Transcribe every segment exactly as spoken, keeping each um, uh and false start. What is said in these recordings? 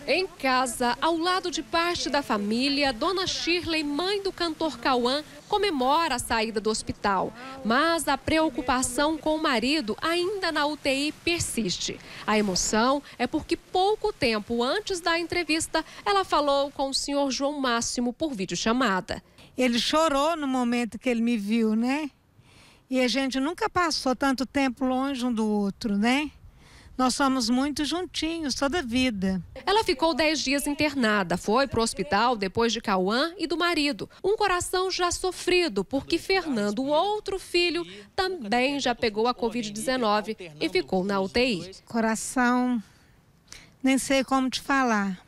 Em casa, ao lado de parte da família, Dona Shirley, mãe do cantor Cauã, comemora a saída do hospital. Mas a preocupação com o marido ainda na U T I persiste. A emoção é porque pouco tempo antes da entrevista, ela falou com o senhor João Máximo por videochamada. Ele chorou no momento que ele me viu, né? E a gente nunca passou tanto tempo longe um do outro, né? Nós somos muito juntinhos toda a vida. Ela ficou dez dias internada, foi para o hospital depois de Cauã e do marido. Um coração já sofrido, porque Fernando, o outro filho, também já pegou a covid dezenove e ficou na U T I. Coração, nem sei como te falar.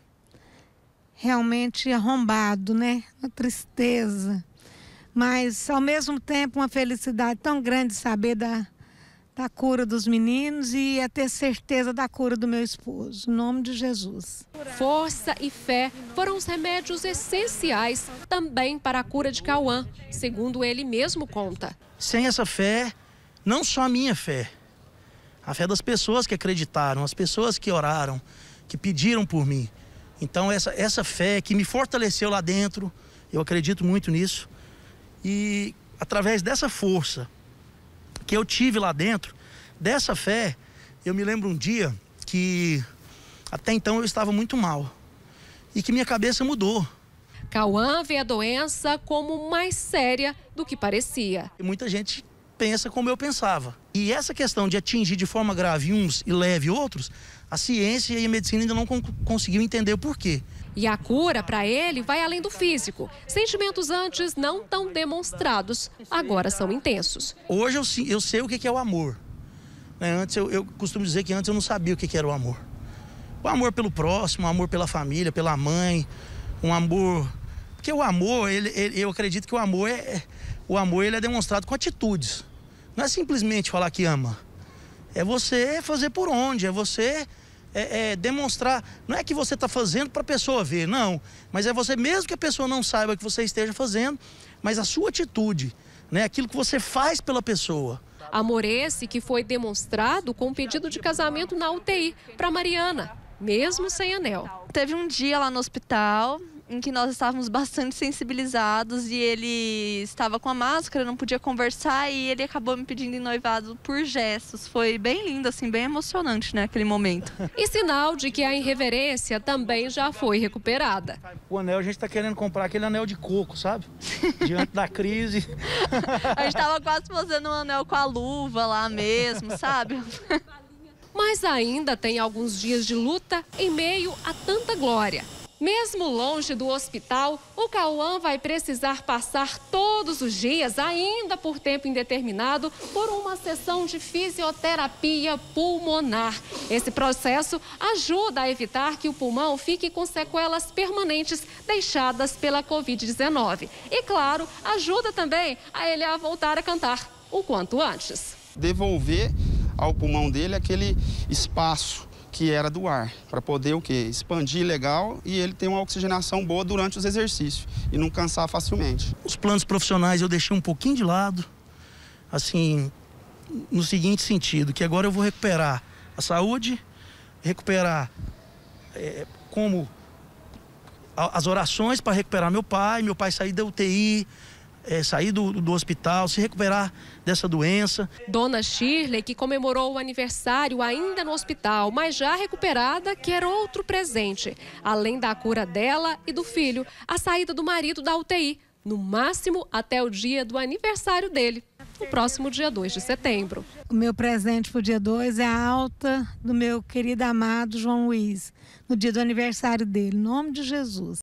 Realmente arrombado, né? Uma tristeza. Mas, ao mesmo tempo, uma felicidade tão grande de saber da... da cura dos meninos e a ter certeza da cura do meu esposo, em nome de Jesus. Força e fé foram os remédios essenciais também para a cura de Cauã, segundo ele mesmo conta. Sem essa fé, não só a minha fé, a fé das pessoas que acreditaram, as pessoas que oraram, que pediram por mim. Então essa, essa fé que me fortaleceu lá dentro, eu acredito muito nisso, e através dessa força que eu tive lá dentro, dessa fé, eu me lembro um dia que até então eu estava muito mal e que minha cabeça mudou. Cauã vê a doença como mais séria do que parecia. E muita gente pensa como eu pensava. E essa questão de atingir de forma grave uns e leve outros, a ciência e a medicina ainda não con- conseguiu entender o porquê. E a cura para ele vai além do físico. Sentimentos antes não tão demonstrados, agora são intensos. Hoje eu, eu sei o que é o amor. Né? Antes eu, eu costumo dizer que antes eu não sabia o que era o amor. O amor pelo próximo, o amor pela família, pela mãe, um amor... Porque o amor, ele, ele, eu acredito que o amor, é, o amor ele é demonstrado com atitudes. Não é simplesmente falar que ama. É você fazer por onde, é você... É, é demonstrar, não é que você está fazendo para a pessoa ver, não, mas é você mesmo que a pessoa não saiba que você esteja fazendo, mas a sua atitude, né, aquilo que você faz pela pessoa. Amor esse que foi demonstrado com o pedido de casamento na U T I para Mariana, mesmo sem anel. Teve um dia lá no hospital em que nós estávamos bastante sensibilizados e ele estava com a máscara, não podia conversar e ele acabou me pedindo em noivado por gestos. Foi bem lindo, assim, bem emocionante, né, aquele momento. E sinal de que a irreverência também já foi recuperada. O anel, a gente está querendo comprar aquele anel de coco, sabe? Diante da crise. A gente estava quase fazendo um anel com a luva lá mesmo, sabe? Mas ainda tem alguns dias de luta em meio a tanta glória. Mesmo longe do hospital, o Cauã vai precisar passar todos os dias, ainda por tempo indeterminado, por uma sessão de fisioterapia pulmonar. Esse processo ajuda a evitar que o pulmão fique com sequelas permanentes deixadas pela covid dezenove. E, claro, ajuda também a ele a voltar a cantar o quanto antes. Devolver ao pulmão dele aquele espaço que era do ar, para poder o quê? Expandir legal e ele ter uma oxigenação boa durante os exercícios e não cansar facilmente. Os planos profissionais eu deixei um pouquinho de lado, assim, no seguinte sentido, que agora eu vou recuperar a saúde, recuperar é, como a, as orações para recuperar meu pai, meu pai sair da U T I, É, sair do, do hospital, se recuperar dessa doença. Dona Shirley, que comemorou o aniversário ainda no hospital, mas já recuperada, quer outro presente. Além da cura dela e do filho, a saída do marido da U T I, no máximo até o dia do aniversário dele, no próximo dia dois de setembro. O meu presente para o dia dois é a alta do meu querido amado João Luiz, no dia do aniversário dele, em nome de Jesus.